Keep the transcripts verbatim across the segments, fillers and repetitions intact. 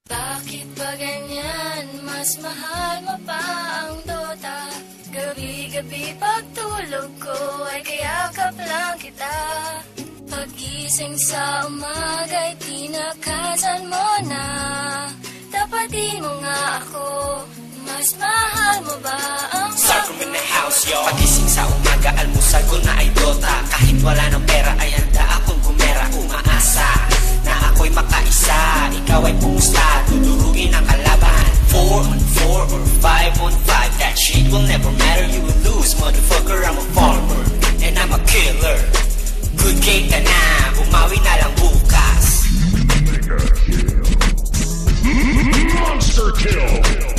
Bakit ba ganyan? Mas mahal mo pa ang Dota. Gabi-gabi pagtulog ko ay kayakap lang kita. Pagising sa umaga'y tinakasan mo na. Tapatin mo nga ako. Mas mahal mo ba ang Sarcom in the house, yo. Pagising sa umaga, almusal ko na ay Dota. Kahit wala ng pera ay handa akong gumera. Umaasa na ako'y makaisa. Ikaw ay pumusta, dudurugin ang kalaban. Four on four or five on five, that shit will never matter. You will lose, motherfucker, I'm a farmer and I'm a killer. Good game ka na, umawi na lang bukas. Monster kill.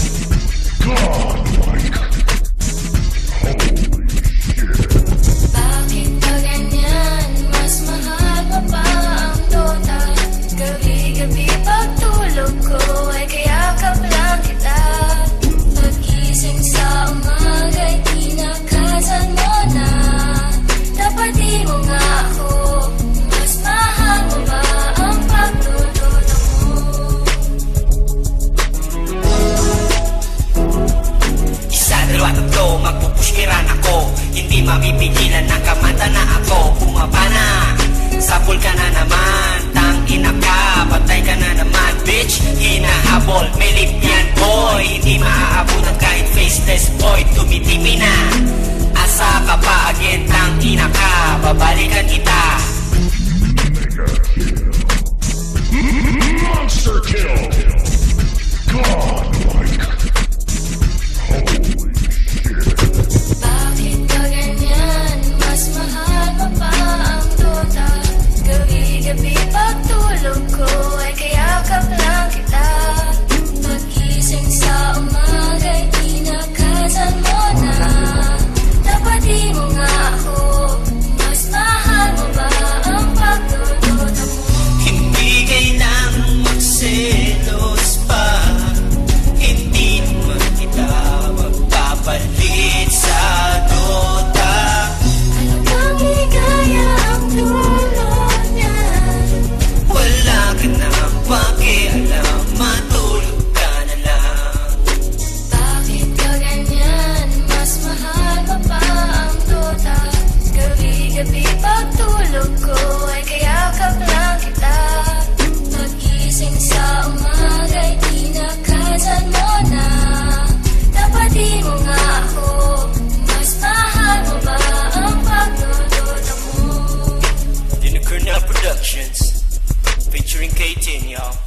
Godlike. Holy shit. Bakit ba ganyan? Mas mahal mo pa ang Dota. Gabi-gabi pagtulog ko ay kayakap lang kita. Pagising sa umaga'y tinakasan mo na. Tapatin mo nga ako. Mas mahal mo ba ang pagtutulog mo? Isa, dalawa, tatlo, magpupushkiran ako. Hindi mapipigilan ng kamanta na ako. Bumaba na, sapul ka na naman. Tang ina ka, patay ka na naman. Bitch, hinahabol, may lip yan boy. Hindi maaabutan kahit faceless boy. Tumitimi na, asa ka pa again. Tang ina ka, babalikan kita. Monster kill. Godlike. Holy shit. Bakit ba ganyan? Mas mahal mo pa ang Dota. Gabi-gabi pagtulog ko ay kayakap lang kita. Pagising sa umaga'y tinakasan mo na. Tapatin mo nga ako. Mas mahal mo ba ang pagdudota mo? Hindi kailangang magselos pa. Hindi naman kita magpapalit sa Dota. Ano bang ligaya ang dulot niya? Wala ka na pakialam, matulog ka na lang. Bakit ka ganyan? Mas mahal mo pa ang Dota. Gabi-gabi pagtulog ko ay kayakap lang kita. Pagising sa umaga'y tinakasan mo na. Tapatin mo nga ako. Mas mahal mo ba ang pagdudota mo? Dinner Productions featuring K ten, y'all.